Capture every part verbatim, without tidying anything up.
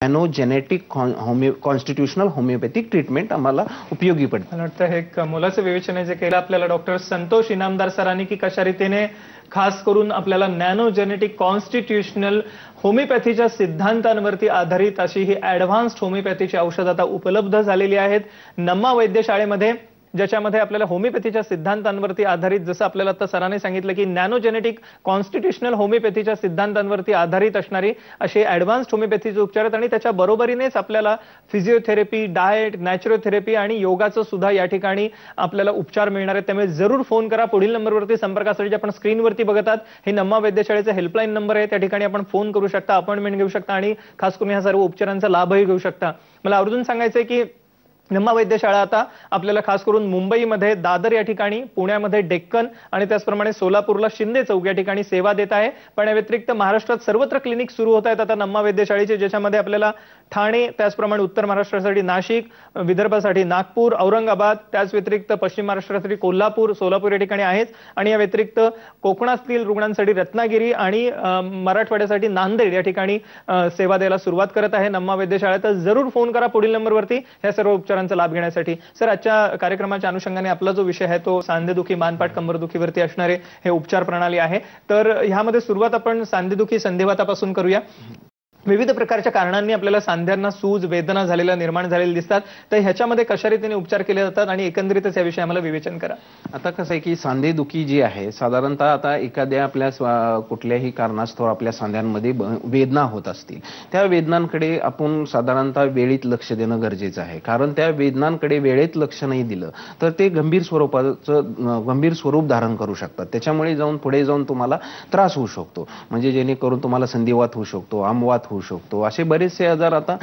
Nano genetic homeo constitutional homeopathic treatment आम्हाला उपयोगी पडते. मला वाटतं हे एक मोलाचं विवेचन जे केलं आपल्याला डॉक्टर संतोष इनामदार सरांनी, की कशा रीतीने खास करून आपल्याला नॅनो जेनेटिक कॉन्स्टिट्यूशनल होमिओपॅथीच्या सिद्धांतांवरती आधारित अशी ही ऍडव्हान्स्ड होमिओपॅथीची औषधं आता उपलब्ध झालेली आहेत नम्मा वैद्यशाळेमध्ये, ज्याच्यामध्ये आपल्याला होमिओपॅथीच्या सिद्धांतांवरती आधारित, जसं आपल्याला आता सरांनी सांगितलं की नॅनो जेनेटिक कॉन्स्टिट्यूशनल होमिओपॅथीच्या सिद्धांतांवरती आधारित असणारी अशी ऍडव्हान्स्ड होमिओपॅथीचे उपचार आहेत आणि त्याच्या बरोबरीनेच आपल्याला फिजिओथेरपी, डाएट, नॅचरोथेरपी आणि योगाचं सुद्धा या ठिकाणी आपल्याला उपचार मिळणार आहेत. त्यामुळे जरूर फोन करा. पुढील नंबरवरती संपर्कासाठी जे आपण स्क्रीनवरती बघतात हे नम्मा वैद्यशाळेचे हेल्पलाईन नंबर आहे, त्या ठिकाणी आपण फोन करू शकता, अपॉइंटमेंट घेऊ शकता आणि खास करून या सर्व उपचारांचा लाभही घेऊ शकता. मला आवर्जून सांगायचंय की नम्मा वैद्यशाळा आता आपल्याला खास करून मुंबईमध्ये दादर या ठिकाणी, पुण्यामध्ये डेक्कन आणि त्याचप्रमाणे सोलापूरला शिंदे चौक या ठिकाणी सेवा देत आहे. पण या व्यतिरिक्त महाराष्ट्रात सर्वत्र क्लिनिक सुरू होत आहेत आता नम्मा वैद्यशाळेचे, ज्याच्यामध्ये आपल्याला ठाणे, त्याचप्रमाणे उत्तर महाराष्ट्रासाठी नाशिक, विदर्भासाठी नागपूर, औरंगाबाद, त्याच व्यतिरिक्त पश्चिम महाराष्ट्रासाठी कोल्हापूर, सोलापूर या ठिकाणी आहेच आणि या व्यतिरिक्त कोकणातील रुग्णांसाठी रत्नागिरी आणि मराठवाड्यासाठी नांदेड या ठिकाणी सेवा द्यायला सुरुवात करत आहे नम्मा वैद्यशाळा. तर जरूर फोन करा पुढील नंबरवरती या सर्व उपचारांचा लाभ घेण्यासाठी. सर, आजच्या कार्यक्रमाच्या अनुषंगाने आपला जो विषय आहे तो सांधेदुखी, मानपाट, कंबरदुखीवरती असणारे हे उपचार प्रणाली आहे. तर ह्यामध्ये सुरुवात आपण सांधेदुखी, संधिवातापासून करूया. विविध प्रकारच्या कारणांनी आपल्याला सांध्यांना सूज, वेदना झालेल्या निर्माण झालेल्या दिसतात, तर ह्याच्यामध्ये कशा रीतीने उपचार केले जातात आणि एकंदरीतच याविषयी आम्हाला विवेचन करा. आता कसं आहे की सांधेदुखी जी आहे साधारणतः आता एखाद्या आपल्या कुठल्याही कारणास्तव आपल्या सांध्यांमध्ये वेदना होत असतील, त्या वेदनांकडे आपण साधारणतः वेळेत लक्ष देणं गरजेचं आहे. कारण त्या वेदनांकडे वेळेत लक्ष नाही दिलं तर ते गंभीर स्वरूपाचं गंभीर स्वरूप धारण करू शकतात. त्याच्यामुळे जाऊन पुढे जाऊन तुम्हाला त्रास होऊ शकतो, म्हणजे जेणेकरून तुम्हाला संधिवात होऊ शकतो, आमवात होऊ शकतो, असे बरेचसे आजार आता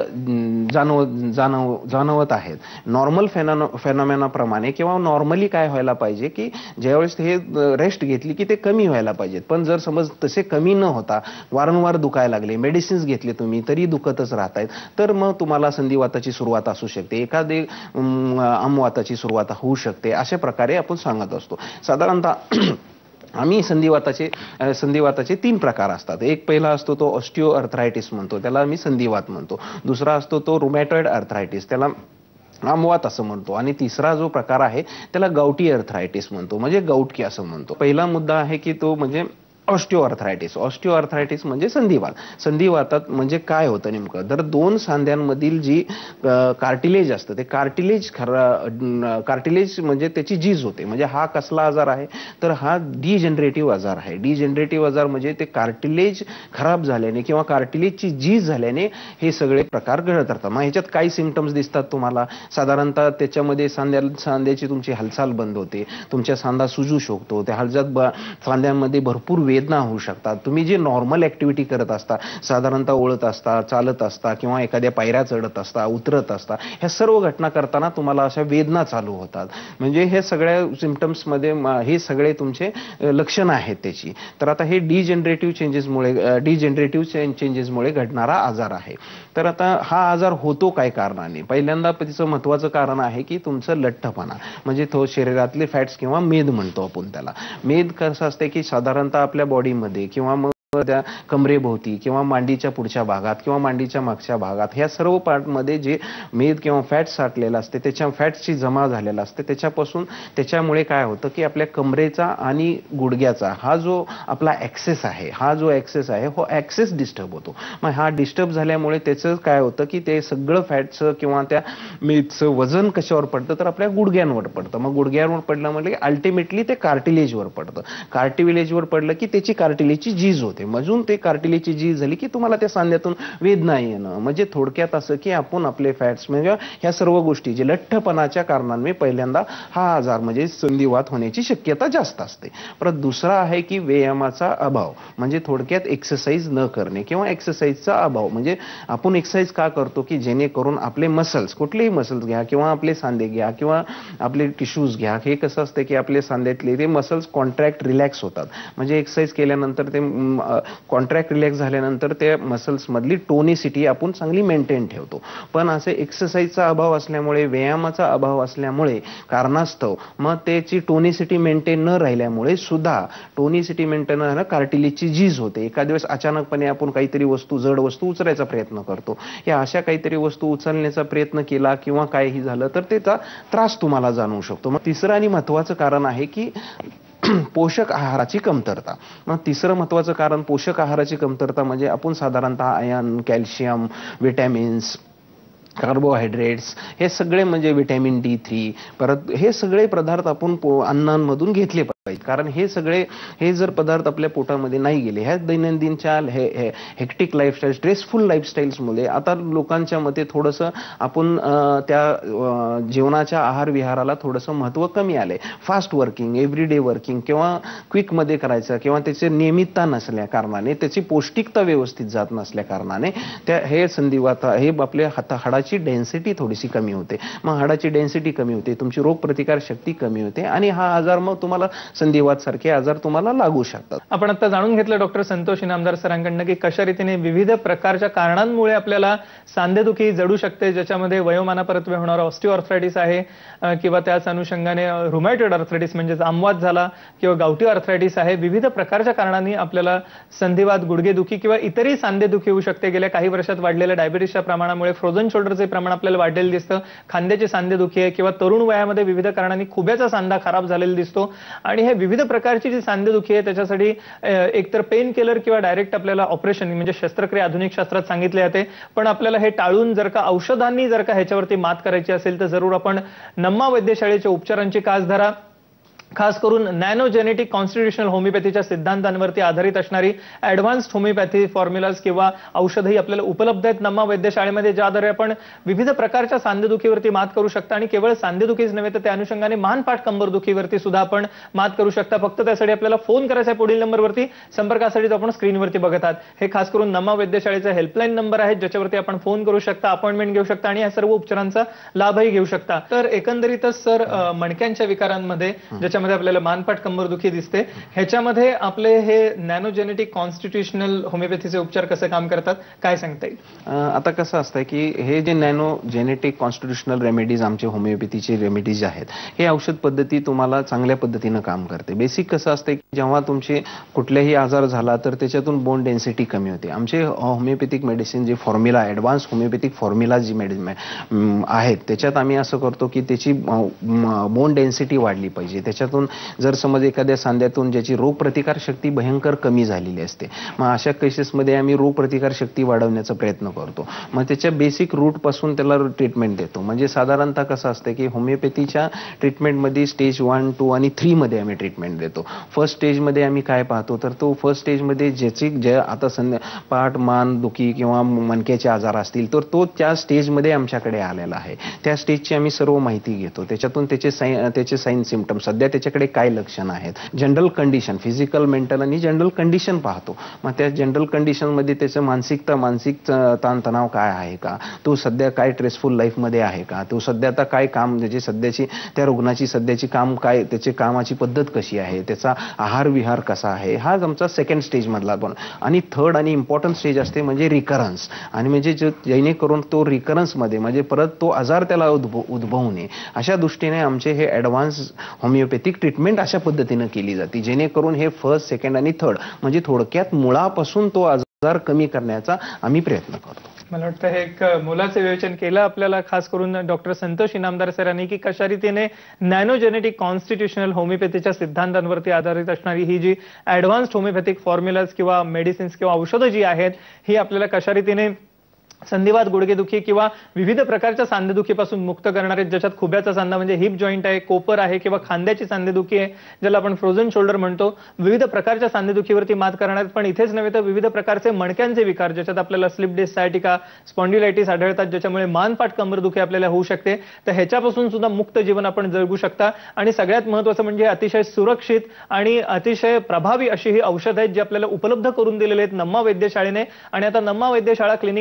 जाणव जाणव जाणवत आहेत. नॉर्मल फेनॉमेनाप्रमाणे किंवा नॉर्मली काय व्हायला पाहिजे की ज्यावेळेस हे रेस्ट घेतली की ते कमी व्हायला पाहिजेत. पण जर समज तसे कमी न होता वारंवार दुखायला लागले, मेडिसिन्स घेतले तुम्ही तरी दुखतच राहतायत, तर मग तुम्हाला संधिवाताची सुरुवात असू शकते, एखादी आमवाताची सुरुवात होऊ शकते. अशा प्रकारे आपण सांगत असतो. साधारणतः आम्ही संधिवाताचे संधिवाताचे तीन प्रकार असतात. एक पहिला असतो तो ऑस्टिओ अर्थरायटिस म्हणतो, त्याला आम्ही संधिवात म्हणतो. दुसरा असतो तो रुमॅटॉइड अर्थरायटिस, त्याला आमवात असं म्हणतो. आणि तिसरा जो प्रकार आहे त्याला गावठी अर्थरायटिस म्हणतो, म्हणजे गावटकी असं म्हणतो. पहिला मुद्दा आहे की तो म्हणजे ऑस्टिओ अर्थरायटिस. ऑस्टिओ अर्थरायटिस म्हणजे संधिवात. संधिवातात म्हणजे काय होतं नेमकं, तर दोन सांध्यांमधील जी कार्टिलेज असतं ते कार्टिलेज खरा कार्टिलेज म्हणजे त्याची झीज होते. म्हणजे हा कसला आजार आहे तर हा डिजनरेटिव्ह आजार आहे. डिजनरेटिव्ह आजार म्हणजे ते कार्टिलेज खराब झाल्याने किंवा कार्टिलेजची झीज झाल्याने हे सगळे प्रकार घडत राहतात. मग ह्याच्यात काही सिम्पटम्स दिसतात तुम्हाला. साधारणतः त्याच्यामध्ये सांध्या सांध्याची तुमची हालचाल बंद होते, तुमच्या सांधा सुजू शकतो, त्या हालचाल सांध्यांमध्ये भरपूर वेदना होऊ शकतात. तुम्ही जे नॉर्मल ऍक्टिव्हिटी करत असता, साधारणतः ओळत असता, चालत असता किंवा एखाद्या पायऱ्या चढत असता, उतरत असता, ह्या सर्व घटना करताना तुम्हाला अशा वेदना चालू होतात. म्हणजे हे सगळ्या सिम्पटम्समध्ये हे सगळे तुमचे लक्षणं आहेत त्याची. तर आता हे डिजनरेटिव्ह चेंजेसमुळे डिजनरेटिव्ह चेंजेसमुळे घडणारा आजार आहे. तर आता हा आजार होतो काय कारणाने, पहिल्यांदा तिचं महत्वाचं कारण आहे की तुमचं लठ्ठपणा, म्हणजे तो शरीरातले फॅट्स किंवा मेद म्हणतो आपण त्याला. मेद कसं असते की साधारणतः आपल्या बॉडीमध्ये किंवा मग त्या कमरेभोवती किंवा मांडीच्या पुढच्या भागात किंवा मांडीच्या मागच्या भागात ह्या सर्व पार्टमध्ये जे मेद किंवा फॅट साठलेलं असते, त्याच्या फॅट्सची जमा झालेला असते, त्याच्यापासून त्याच्यामुळे काय होतं की आपल्या कमरेचा आणि गुडघ्याचा हा जो आपला ऍक्सेस आहे हा जो ऍक्सेस आहे हो ऍक्सेस डिस्टर्ब होतो. मग हा डिस्टर्ब झाल्यामुळे त्याचं काय होतं की ते सगळं फॅटचं किंवा त्या मेदचं वजन कशावर पडतं तर आपल्या गुडघ्यांवर पडतं. मग गुडघ्यांवर पडलं म्हणजे अल्टिमेटली ते कार्टिलेजवर पडतं. कार्टिलेजवर पडलं की त्याची कार्टिलेजची झीज होते. मजून ते कार्टिलेजची झीज झाली की तुम्हाला त्या सांध्यातून वेदना येणं. म्हणजे थोडक्यात असं की आपण आपले फॅट्स म्हणजे ह्या सर्व गोष्टी जे लठ्ठपणाच्या कारणांनी पहिल्यांदा हा आजार म्हणजे संधिवात होण्याची शक्यता जास्त असते. परत दुसरा आहे की व्यायामाचा अभाव, म्हणजे थोडक्यात एक्सरसाइज न करणे किंवा एक्सरसाइजचा अभाव. म्हणजे आपण एक्सरसाइज का करतो की जेणेकरून आपले मसल्स, कुठलेही मसल्स घ्या किंवा आपले सांधे घ्या किंवा आपले टिश्यूज घ्या, हे कसं असतं की आपले सांध्यातले ते मसल्स कॉन्ट्रॅक्ट रिलॅक्स होतात. म्हणजे एक्सरसाइज केल्यानंतर ते कॉन्ट्रॅक्ट रिलॅक्स झाल्यानंतर त्या मसल्स मधली टोनिसिटी आपण चांगली मेंटेन ठेवतो. पण असे एक्सरसाइजचा अभाव असल्यामुळे, व्यायामाचा अभाव असल्यामुळे कारणास्तव मग त्याची टोनिसिटी मेंटेन न राहिल्यामुळे सुद्धा टोनिसिटी मेंटेन न कार्टिलेजची झीज होते. एखाद्या वेळेस अचानकपणे आपण काहीतरी वस्तू, जड वस्तू उचलायचा प्रयत्न करतो. या अशा काहीतरी वस्तू उचलण्याचा प्रयत्न केला किंवा काहीही झालं तर त्याचा त्रास तुम्हाला जाणवू शकतो. मग तिसरं आणि महत्वाचं कारण आहे की पोषक आहाराची कमतरता. मग तिसरं महत्वाचं कारण पोषक आहाराची कमतरता म्हणजे आपण साधारणतः आयर्न, कॅल्शियम, विटॅमिन्स, कार्बोहायड्रेट्स हे सगळे म्हणजे विटॅमिन डी थ्री परत हे सगळे पदार्थ आपण अन्नांमधून घेतले पाहिजे. कारण हे सगळे हे जर पदार्थ आपल्या पोटामध्ये नाही गेले, ह्या दैनंदिनच्या हे हेक्टिक लाईफस्टाईल, स्ट्रेसफुल लाईफस्टाईल्समुळे आता लोकांच्या मते थोडंसं आपण त्या जेवणाच्या आहार विहाराला थोडंसं महत्त्व कमी आलंय. फास्ट वर्किंग, एव्हरीडे वर्किंग किंवा क्विकमध्ये करायचं किंवा त्याची नियमितता नसल्या कारणाने, त्याची पौष्टिकता व्यवस्थित जात नसल्या कारणाने त्या हे संधिवात हे आपल्या हाता हाडाची डेन्सिटी थोडीशी कमी होते. मग हाडाची डेन्सिटी कमी होते, तुमची रोगप्रतिकार शक्ती कमी होते आणि हा आजार मग तुम्हाला संधिवात सारखे आजार तुम्हाला लागू शकतात. आपण आता जाणून घेतलं डॉक्टर संतोष इनामदार सरांकडनं की कशा रीतीने विविध प्रकारच्या कारणांमुळे आपल्याला सांधेदुखी जडू शकते, ज्याच्यामध्ये वयोमानापरत्वे होणारा ऑस्टिओआर्थरायटिस आहे किंवा त्याच अनुषंगाने रुमॅटॉइड आर्थरायटिस म्हणजे जामवात झाला किंवा गावठी आर्थरायटिस आहे. विविध प्रकारच्या कारणांनी आपल्याला संधिवात, गुडघेदुखी किंवा इतरही सांधेदुखी होऊ शकते. गेल्या काही वर्षात वाढलेल्या डायबिटीसच्या प्रमाणामुळे फ्रोझन शोल्डरचे प्रमाण आपल्याला वाढलेलं दिसतं. खांद्याची सांधेदुखी आहे किंवा तरुण वयामध्ये विविध कारणांनी खुब्याचा सांधा खराब झालेला दिसतो. आणि हे विविध प्रकारची जी सांधेदुखी आहे त्याच्यासाठी एकतर पेन किलर किंवा डायरेक्ट आपल्याला ऑपरेशन म्हणजे शस्त्रक्रिया आधुनिक शास्त्रात सांगितले जाते. पण आपल्याला हे टाळून जर का औषधांनी जर का ह्याच्यावरती मात करायची असेल तर जरूर आपण नम्मा वैद्यशाळेच्या उपचारांची कास धरा. खास करून नॅनोजेनेटिक कॉन्स्टिट्युशनल होमिओपॅथीच्या सिद्धांतांवरती आधारित असणारी ऍडव्हान्स्ड होमिओपॅथी फॉर्म्युलाज किंवा औषधही आपल्याला उपलब्ध आहेत नम्मा वैद्यशाळेमध्ये, ज्याद्वारे आपण विविध प्रकारच्या सांधेदुखीवरती मात करू शकता. आणि केवळ सांधेदुखीच नव्हे तर त्या अनुषंगाने मानपाठ कंबरदुखीवरती सुद्धा आपण मात करू शकता. फक्त त्यासाठी आपल्याला फोन करायचा आहे पुढील नंबरवरती. संपर्कासाठी आपण स्क्रीनवरती बघत आहात. हे खास करून नम्मा वैद्यशाळेचा हेल्पलाईन नंबर आहे, ज्याच्यावरती आपण फोन करू शकता, अपॉइंटमेंट घेऊ शकता आणि या सर्व उपचारांचा लाभही घेऊ शकता. तर एकंदरीतच सर मणक्यांच्या विकारांमध्ये ज्याच्यामध्ये आपल्याला मानपाठ कंबरदुखी दिसते, ह्याच्यामध्ये आपले हे नॅनोजेनेटिक कॉन्स्टिट्युशनल होमिओपॅथीचे उपचार कसं काम करतात, काय सांगता येईल? आता कसं असतं की हे जे नॅनो जेनेटिक कॉन्स्टिट्युशनल रेमेडीज आमचे होमिओपॅथीचे रेमेडीज आहेत, हे औषध पद्धती तुम्हाला चांगल्या पद्धतीनं काम करते. बेसिक कसं असतं की जेव्हा तुमचे कुठल्याही आजार झाला तर त्याच्यातून बोन डेन्सिटी कमी होते. आमचे होमिओपॅथिक मेडिसिन जे फॉर्म्युला, ऍडव्हान्स होमिओपॅथिक फॉर्म्युला जी मेडिसिन आहेत त्याच्यात आम्ही असं करतो की त्याची बोन डेन्सिटी वाढली पाहिजे. त्याच्यातून जर समज एखाद्या सांध्यातून ज्याची रोगप्रतिकार शक्ती भयंकर कमी झालेली असते, मग अशा केसेसमध्ये आम्ही रोगप्रतिकार शक्ती वाढवण्याचा प्रयत्न करतो. मग त्याच्या बेसिक रूट पासून त्याला ट्रीटमेंट देतो. म्हणजे साधारणतः कसं असतं की होमिओपॅथीच्या ट्रीटमेंटमध्ये स्टेज वन, टू आणि थ्री मध्ये आम्ही ट्रीटमेंट देतो. फर्स्ट स्टेजमध्ये आम्ही काय पाहतो तर तो फर्स्ट स्टेजमध्ये ज्याची ज्या आता संध्या पाठ, मान दुखी किंवा मणक्याचे आजार असतील तर तो त्या स्टेजमध्ये आमच्याकडे आलेला आहे. त्या स्टेजची आम्ही सर्व माहिती घेतो. त्याच्यातून त्याचे साइन त्याचे साइन सिम्पटम, सध्या त्याच्याकडे काय लक्षण आहेत, जनरल कंडिशन, फिजिकल, मेंटल आणि जनरल कंडिशन पाहतो. मग त्या जनरल कंडिशन मध्ये त्याचं मानसिकता मानसिक ताणतणाव काय आहे का, तो सध्या काय स्ट्रेसफुल लाईफ मध्ये आहे का, तो सध्या आता काय काम, त्याची सध्याची त्या रुग्णाची सध्याची काम काय, त्याची कामाची पद्धत कशी आहे, त्याचा आहार विहार कसा आहे, हा आमचा सेकंड स्टेज मधला पण. आणि थर्ड आणि इम्पॉर्टंट स्टेज असते म्हणजे रिकरन्स. आणि म्हणजे जेणेकरून तो रिकरन्स मध्ये म्हणजे परत तो आजार त्याला उद्भवू नये अशा दृष्टीने आमचे हे ऍडव्हान्स होमिओपॅथिक ट्रीटमेंट अशा पद्धतीने केली जाते, जेणेकरून हे फर्स्ट, सेकंड आणि थर्ड म्हणजे थोडक्यात मुळापासून तो आजार कमी करण्याचा आम्ही प्रयत्न करतो. मला वाटतं हे एक मोलाचं विवेचन केलं आपल्याला खास करून डॉक्टर संतोष इनामदार सरांनी की कशा रीतीने नॅनोजेनेटिक कॉन्स्टिट्युशनल होमिओपॅथीच्या सिद्धांतांवरती आधारित असणारी ही जी ऍडव्हान्स्ड होमिओपॅथिक फॉर्म्युलाज किंवा मेडिसिन्स किंवा औषधं जी आहेत ही आपल्याला कशा रीतीने संधिवात, गुडघेदुखी किंवा विविध प्रकारच्या सांधेदुखीपासून मुक्त करणारे, ज्याच्यात खुब्याचा सांधा म्हणजे हिप जॉईंट आहे, कोपर आहे किंवा खांद्याची सांधेदुखी आहे ज्याला आपण फ्रोझन शोल्डर म्हणतो, विविध प्रकारच्या सांधेदुखीवरती मात करणार. पण इथेच नव्हे तर विविध प्रकारचे मणक्यांचे विकार, ज्याच्यात आपल्याला स्लिप डिस्क सायटिका, स्पॉन्डिलायटिस आढळतात, ज्याच्यामुळे मानपाठ कंबरदुखी आपल्याला होऊ शकते. तर ह्याच्यापासून सुद्धा मुक्त जीवन आपण जगू शकता. आणि सगळ्यात महत्त्वाचं म्हणजे अतिशय सुरक्षित आणि अतिशय प्रभावी अशी ही औषध आहेत जी आपल्याला उपलब्ध करून दिलेली आहेत नम्मा वैद्यशाळेने. आणि आता नम्मा वैद्यशाळा क्लिनिक आपल्याला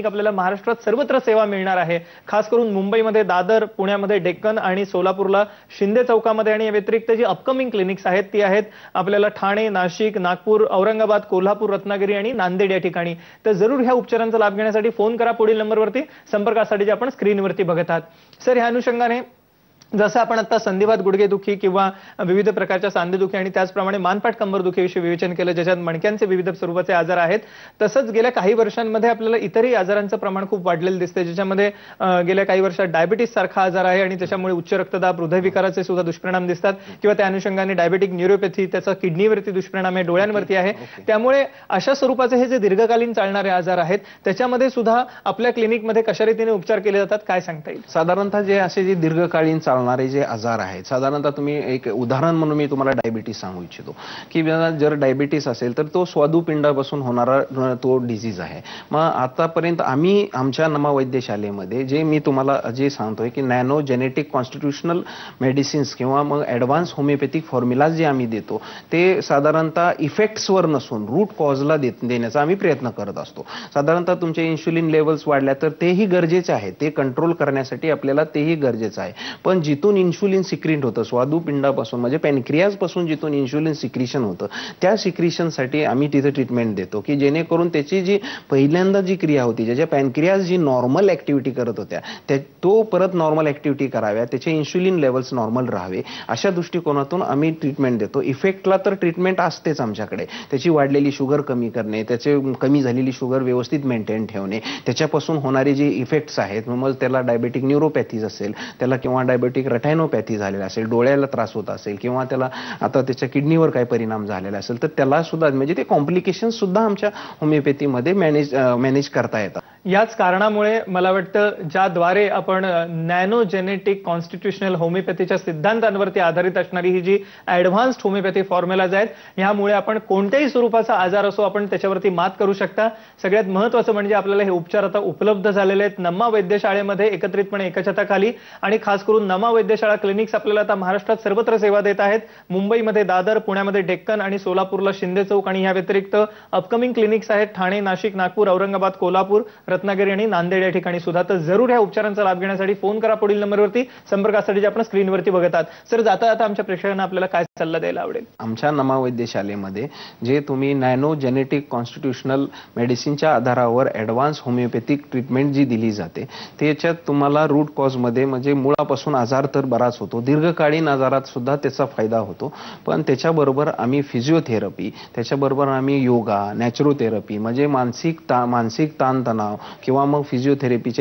महाराष्ट्रात सर्वत्र सेवा मिळणार आहे. खास करून मुंबईमध्ये दादर, पुण्यामध्ये डेक्कन आणि सोलापूरला शिंदे चौकामध्ये, आणि या व्यतिरिक्त जी अपकमिंग क्लिनिक्स आहेत ती आहेत आपल्याला ठाणे, नाशिक, नागपूर, औरंगाबाद, कोल्हापूर, रत्नागिरी आणि नांदेड या ठिकाणी. तर जरूर ह्या उपचारांचा लाभ घेण्यासाठी फोन करा पुढील नंबरवरती, संपर्कासाठी जे आपण स्क्रीनवरती बघत आहात. सर, ह्या अनुषंगाने जसं आपण आता संधिवात, गुडघेदुखी किंवा विविध प्रकारच्या सांधेदुखी आणि त्याचप्रमाणे मानपाट कंबरदुखीविषयी विवेचन केलं, ज्याच्यात मणक्यांचे विविध स्वरूपाचे आजार आहेत, तसंच गेल्या काही वर्षांमध्ये आपल्याला इतरही आजारांचं प्रमाण खूप वाढलेलं दिसतंय, ज्याच्यामध्ये गेल्या काही वर्षात डायबिटीस सारखा आजार आहे आणि त्याच्यामुळे उच्च रक्तदाब, हृदयविकाराचे सुद्धा दुष्परिणाम दिसतात, किंवा त्या अनुषंगाने डायबेटिक न्यूरोपॅथी, त्याचा किडनीवरती दुष्परिणाम आहे, डोळ्यांवरती आहे. त्यामुळे अशा स्वरूपाचे हे जे दीर्घकालीन चालणारे आजार आहेत त्याच्यामध्ये सुद्धा आपल्या क्लिनिकमध्ये कशा रीतीने उपचार केले जातात, काय सांगता येईल? साधारणतः जे असे जे दीर्घकालीन चालणारे जे आजार आहेत, साधारणतः तुम्ही एक उदाहरण म्हणून मी तुम्हाला डायबिटीस सांगू इच्छितो की जर डायबिटीस असेल तर तो स्वादुपिंडापासून होणारा तो डिझीज आहे. मग आतापर्यंत आम्ही आमच्या नमा वैद्यशालेमध्ये जे मी तुम्हाला जे सांगतोय की नॅनो जेनेटिक कॉन्स्टिट्यूशनल मेडिसिन्स किंवा मग ऍडव्हान्स होमिओपॅथिक फॉर्म्युलाज जे आम्ही देतो ते साधारणतः इफेक्ट्सवर नसून रूट कॉजला देण्याचा आम्ही प्रयत्न करत असतो. साधारणतः तुमचे इन्शुलिन लेवल्स वाढल्या तर तेही गरजेचे आहे, ते कंट्रोल करण्यासाठी आपल्याला तेही गरजेचं आहे. पण जिथून इन्शुलिन सिक्रीट होतं स्वादुपिंडापासून म्हणजे पॅनक्रियाज पासून जिथून इन्शुलिन सिक्रिशन होतं त्या सिक्रिशनसाठी आम्ही तिथे ट्रीटमेंट देतो की जेणेकरून त्याची जी पहिल्यांदा जी क्रिया होती, ज्याच्या पॅनक्रियाज जी नॉर्मल ऍक्टिव्हिटी करत होत्या त्या तो परत नॉर्मल ऍक्टिव्हिटी कराव्या, त्याचे इन्शुलिन लेवल्स नॉर्मल राहावे, अशा दृष्टिकोनातून आम्ही ट्रीटमेंट देतो. इफेक्टला तर ट्रीटमेंट असतेच आमच्याकडे, त्याची वाढलेली शुगर कमी करणे, त्याचे कमी झालेली शुगर व्यवस्थित मेंटेन ठेवणे, त्याच्यापासून होणारे जे इफेक्ट्स आहेत, मग त्याला डायबेटिक न्यूरोपॅथीज असेल त्याला किंवा डायबेटिक रेटायनोपॅथी झालेला असेल, डोळ्याला त्रास होत असेल किंवा त्याला आता त्याच्या किडनीवर काही परिणाम झालेला असेल तर त्याला सुद्धा म्हणजे ते कॉम्प्लिकेशन सुद्धा आमच्या होमिओपॅथीमध्ये मॅनेज मॅनेज करता येतात. याच कारणामुळे मला वाटतं ज्याद्वारे आपण नॅनो जेनेटिक कॉन्स्टिट्यूशनल होमिओपॅथीच्या सिद्धांतांवरती आधारित असणारी ही जी ऍडव्हान्स्ड होमिओपॅथी फॉर्म्युलाज आहेत, ह्यामुळे आपण कोणत्याही स्वरूपाचा आजार असो आपण त्याच्यावरती मात करू शकता. सगळ्यात महत्त्वाचं म्हणजे आपल्याला हे उपचार आता उपलब्ध झालेले आहेत नमा वैद्यशाळेमध्ये एकत्रितपणे एका छताखाली, आणि खास करून नमा वैद्यशाळा क्लिनिक्स आपल्याला आता महाराष्ट्रात सर्वत्र सेवा देत आहेत. मुंबईमध्ये दादर, पुण्यामध्ये डेक्कन आणि सोलापूरला शिंदे चौक, आणि या व्यतिरिक्त अपकमिंग क्लिनिक्स आहेत ठाणे, नाशिक, नागपूर, औरंगाबाद, कोल्हापूर, रत्नागिरी आणि नांदेड या ठिकाणी सुद्धा. तर जरूर ह्या उपचारांचा लाभ घेण्यासाठी फोन करा पुढील नंबरवरती, संपर्कासाठी जे आपण स्क्रीनवरती बघत आहात. सर, जाता जाता आमच्या प्रेक्षकांना आपल्याला काय सल्ला द्यायला आवडेल? आमच्या नमा वैद्यशालेमध्ये जे तुम्ही नॅनो जेनेटिक कॉन्स्टिट्यूशनल मेडिसिनच्या आधारावर ऍडव्हान्स होमिओपॅथिक ट्रीटमेंट जी दिली जाते त्याच्यात तुम्हाला रूट कॉजमध्ये म्हणजे मुळापासून आजार तर बराच होतो, दीर्घकालीन आजारात सुद्धा त्याचा फायदा होतो. पण त्याच्याबरोबर आम्ही फिजिओथेरपी, त्याच्याबरोबर आम्ही योगा, नॅचरोथेरपी म्हणजे मानसिक ता मानसिक ताणतणाव किंवा मग फिजिओथेरपीच्या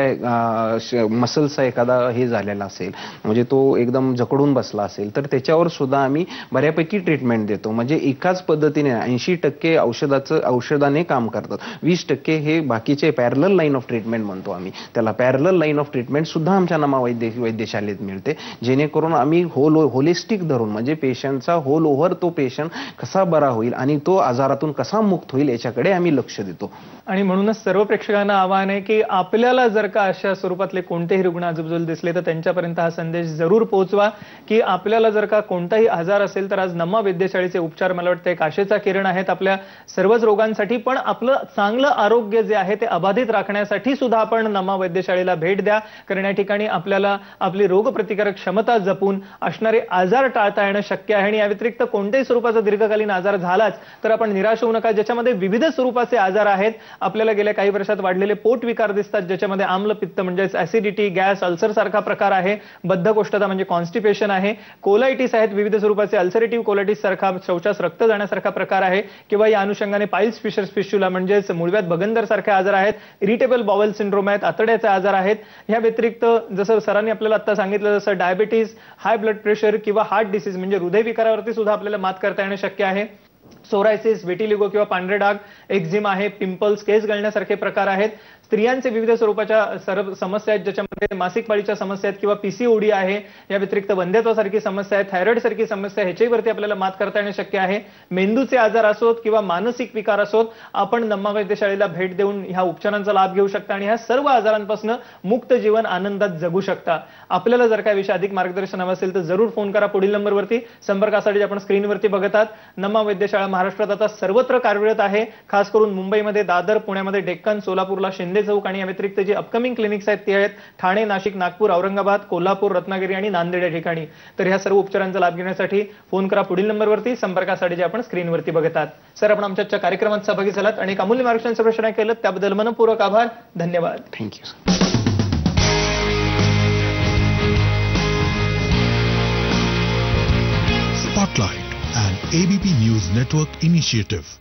एखाद्या मसल्सचा एखादा हे झालेला असेल म्हणजे तो एकदम जकडून बसला असेल तर त्याच्यावर सुद्धा आम्ही बऱ्यापैकी ट्रीटमेंट देतो. म्हणजे एकाच पद्धतीने ऐंशी टक्के औषधाचं औषधाने काम करतात, वीस टक्के हे बाकीचे पॅरलल लाईन ऑफ ट्रीटमेंट म्हणतो आम्ही त्याला. पॅरलल लाईन ऑफ ट्रीटमेंट सुद्धा आमच्या नमा वैद्य वैद्यशालेत मिळते, जेणेकरून आम्ही होल होलिस्टिक धरून म्हणजे पेशंटचा होल ओव्हर तो पेशंट कसा बरा होईल आणि तो आजारातून कसा मुक्त होईल याच्याकडे आम्ही लक्ष देतो. आणि म्हणूनच सर्व प्रेक्षकांना आवाहन आहे की आपल्याला जर का अशा स्वरूपातले कोणतेही रुग्ण आजूबाजूला दिसले तर त्यांच्यापर्यंत हा संदेश जरूर पोहोचवा की आपल्याला जर का कोणताही आजार असेल तर आज नमा वैद्यशाळेचे उपचार मला वाटतं एक आशेचा किरण आहेत आपल्या सर्वच रोगांसाठी. पण आपलं चांगलं आरोग्य जे आहे ते अबाधित राखण्यासाठी सुद्धा आपण नमा वैद्यशाळेला भेट द्या, कारण या ठिकाणी आपल्याला आपली रोगप्रतिकारक क्षमता जपून असणारे आजार टाळता येणं शक्य आहे. आणि या व्यतिरिक्त कोणत्याही स्वरूपाचा दीर्घकालीन आजार झालाच तर आपण निराश होऊ नका, ज्याच्यामध्ये विविध स्वरूपाचे आजार आहेत. आपल्याला गेल्या काही वर्षात वाढलेले पोट विकार दिसतात, ज्याच्यामध्ये आम्लपित्त म्हणजे ऍसिडिटी, गॅस, अल्सर सारखा प्रकार आहे, बद्धकोष्ठता म्हणजे कॉन्स्टिपेशन आहे, कोलायटिस आहेत, विविध स्वरूपाचे अल्सरेटिव्ह कोलायटिस सारखा शौचास रक्त जाण्यासारखा प्रकार आहे, किंवा या अनुषंगाने पाइल्स फिशर्स फिस्टुला म्हणजेच मुळव्याध बगंदर सारखे आजार आहेत, इरिटेबल बाउल सिंड्रोम आहेत, आतड्याचे आजार आहेत. या व्यतिरिक्त जसं सरांनी आपल्याला आता सांगितलं जसं डायबिटीज, हाय ब्लड प्रेशर किंवा हार्ट डिसीज म्हणजे हृदयविकारावरती सुद्धा आपल्याला मात करता येणं शक्य आहे. सोरायसिस, विटिलिगो किंवा पांढरे डाग, एक्झिमा आहे, पिंपल्स, केस गळण्यासारखे प्रकार आहेत. स्त्रियांचे विविध स्वरूपाच्या सर्व समस्या आहेत, ज्याच्यामध्ये मासिक पाळीच्या समस्या आहेत किंवा पीसीओडी आहे. या व्यतिरिक्त वंध्यत्वासारखी समस्या आहे, थायरॉइड सारखी समस्या, ह्याच्यावरती आपल्याला मात करता येणं शक्य आहे. मेंदूचे आजार असोत किंवा मानसिक विकार असोत, आपण नमा वैद्यशाळेला भेट देऊन ह्या उपचारांचा लाभ घेऊ शकता आणि ह्या सर्व आजारांपासून मुक्त जीवन आनंदात जगू शकता. आपल्याला जर काही विषय अधिक मार्गदर्शन हवं असेल तर जरूर फोन करा पुढील नंबरवरती, संपर्कासाठी आपण स्क्रीनवरती बघत आहात. नमा वैद्यशाळा महाराष्ट्रात आता सर्वत्र कार्यरत आहे. खास करून मुंबईमध्ये दादर, पुण्यामध्ये डेक्कन, सोलापूरला शिंदे गोखले चौक आणि या व्यतिरिक्त जी अपकमिंग क्लिनिक्स आहेत ते आहेत ठाणे, नाशिक, नागपूर, औरंगाबाद, कोल्हापूर, रत्नागिरी आणि नांदेड या ठिकाणी. तर ह्या सर्व उपचारांचा लाभ घेण्यासाठी फोन करा पुढील नंबरवरती, संपर्कासाठी जे आपण स्क्रीनवरती बघतात. सर, आपण आमच्या कार्यक्रमात सहभागी झालात आणि एक अमूल्य मार्गदर्शनाचं प्रश्न केलं त्याबद्दल मनपूर्वक आभार. धन्यवाद. Thank you. Spotlight, an A B P News Network initiative.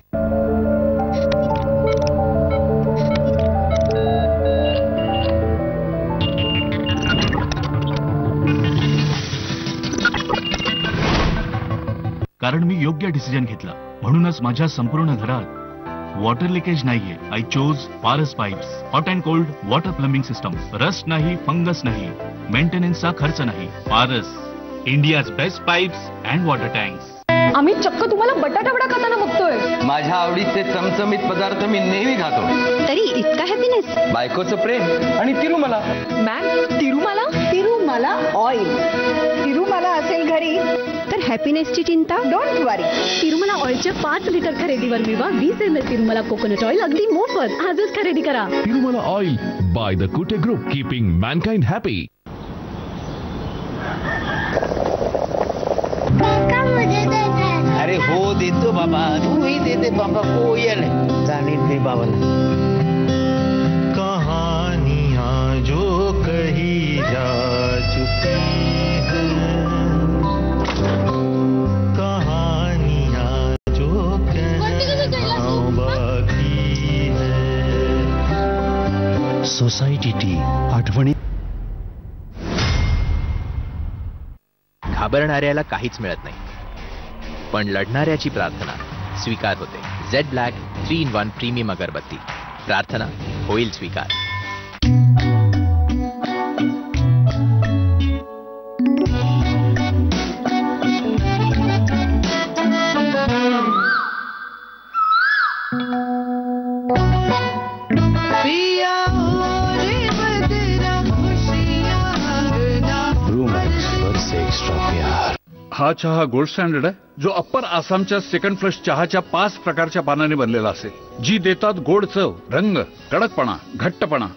कारण मी योग्य डिसिजन घेतला, म्हणूनच माझ्या संपूर्ण घरात वॉटर लिकेज नाहीये. I chose Paras pipes. Hot and cold water plumbing system. Rust नाही, फंगस नाही, मेंटेनन्सचा खर्च नाही. Paras, India's best pipes and water tanks. आम्ही चक्क तुम्हाला बटाटा वडा खाताना बघतोय. माझ्या आवडीचे चमचमीत पदार्थ मी नेहमी खातो. तरी इतका हॅपीनेस. बायकोचं प्रेम आणि तिरुमला. Ma'am, Tirumala Tirumala oil. तिरुमाला असेल घरी तर हॅपीनेसची चिंता डोंट वरी. तिरुमला ऑइलच्या पाच लिटर खरेदीवर मिळवा वीस M L Tirumala coconut oil अगदी मोफत. आजच खरेदी करा. Tirumala oil by the Kute group, keeping mankind happy. अरे हो देतो बाबा, तूही देते बाबा. कोयल जाणे दे बाबाला. कहानियां जो कही जा चुकी हैं, कहानियां जो कहना बाकी है. सोसायटी टी आठवणी. घाबरणाऱ्याला काहीच मिळत नाही, पण लढणाऱ्याची प्रार्थना स्वीकार होते. Zed black three in one premium अगरबत्ती. प्रार्थना होईल स्वीकार. हा चहा गोल्ड स्टँडर्ड आहे, जो अप्पर आसामच्या सेकंड फ्लश चहाच्या पाच प्रकारच्या पानाने बनलेला असेल, जी देतात गोड चव, रंग, कडकपणा, घट्टपणा